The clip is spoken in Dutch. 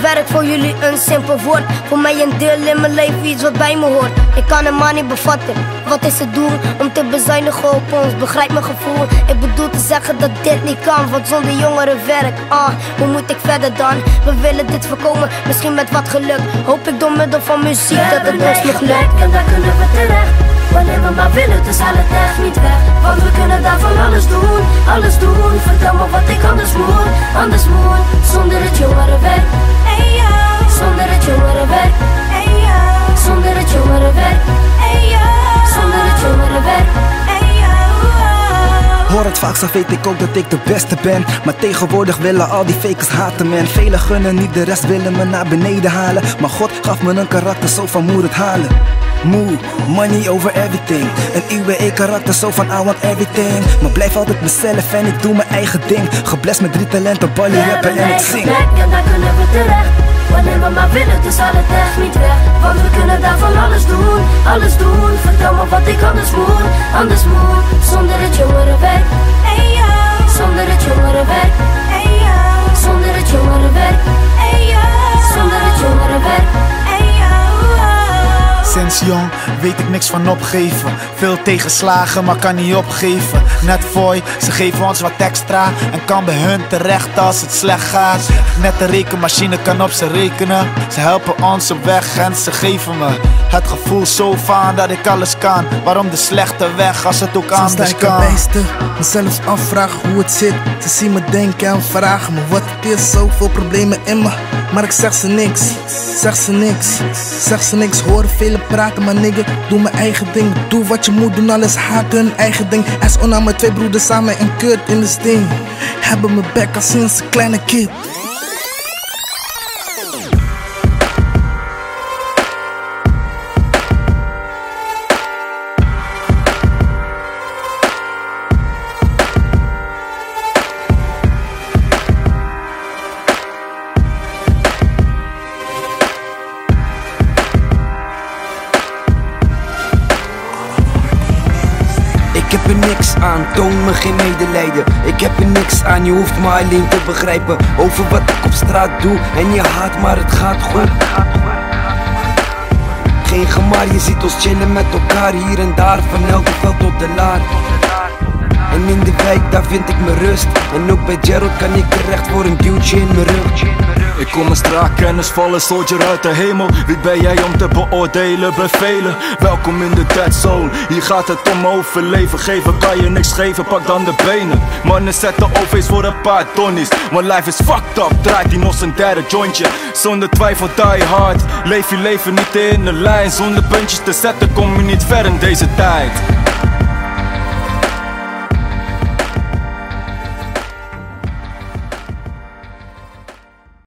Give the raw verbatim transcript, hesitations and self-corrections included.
werk voor jullie een simpel woord. Voor mij een deel in mijn leven, iets wat bij me hoort. Ik kan het maar niet bevatten. Wat is het doel? Om te bezuinigen op ons, begrijp mijn gevoel. Ik bedoel te zeggen dat dit niet kan, want zonder jongerenwerk, ah, hoe moet ik verder dan? We willen dit voorkomen, misschien met wat geluk. Hoop ik door middel van muziek dat het ons nog lukt. En daar kunnen we terecht, wanneer we maar willen, dus haal het echt niet weg. Want we kunnen daarvan alles doen, alles doen. Vertel me wat ik anders moet, anders moet. Zonder het jongerenwerk, hey yo. Zonder het jongerenwerk, hey yo. Zonder het jongerenwerk, hey yo. Zonder het jongerenwerk, hey yo. Hoor het vaak, zo weet ik ook dat ik de beste ben. Maar tegenwoordig willen al die fakers haten, man. Velen gunnen niet, de rest willen me naar beneden halen. Maar God gaf me een karakter, zo van moet het halen. Moe, money over everything. Een U W E-karakter, zo van I want everything. Maar blijf altijd mezelf en ik doe mijn eigen ding. Geblest met drie talenten, ballen, rappen en ik zing. En daar kunnen we terecht, wanneer we maar willen, dus haal het echt niet weg. Want we kunnen daarvan alles doen, alles doen. Vertel me wat ik anders moet, anders moet. Zonder het jongerenwerk, hey yo. Zonder het jongerenwerk, hey yo. Zonder het jongerenwerk, hey yo. Zonder het jongerenwerk, hey yo. Sinds jong weet ik niks van opgeven. Veel tegenslagen, maar kan niet opgeven. Net fooi, ze geven ons wat extra. En kan bij hun terecht als het slecht gaat. Net de rekenmachine kan op ze rekenen. Ze helpen ons op weg en ze geven me het gevoel zo van dat ik alles kan. Waarom de slechte weg als het ook anders kan? Soms sta ik erbijster, mezelf afvragen hoe het zit. Ze zien me denken en vragen me wat het is. Zoveel problemen in me, maar ik zeg ze niks. Zeg ze niks, zeg ze niks. Horen velen praten, maar nigga, doe mijn eigen ding. Doe wat je moet doen, alles haat hun eigen ding. S O naar mijn twee broeders samen en kut in de sting. Hebben me bek al sinds een kleine kid. Ik heb er niks aan, toon me geen medelijden. Ik heb er niks aan, je hoeft me alleen te begrijpen. Over wat ik op straat doe en je haat, maar het gaat goed. Geen gemaar, je ziet ons chillen met elkaar. Hier en daar, van elke veld tot de laar. En in de wijk, daar vind ik mijn rust. En ook bij Gerald kan ik terecht voor een duwtje in mijn rug. Ik kom een straatkennis vallen, soldier uit de hemel. Wie ben jij om te beoordelen, bevelen? Welkom in de dead zone, hier gaat het om overleven. Geven kan je niks geven, pak dan de benen. Mannen zetten O V's voor een paar tonnies. Want life is fucked up, draait die nog zijn derde jointje. Zonder twijfel die hard, leef je leven niet in de lijn. Zonder puntjes te zetten kom je niet ver in deze tijd.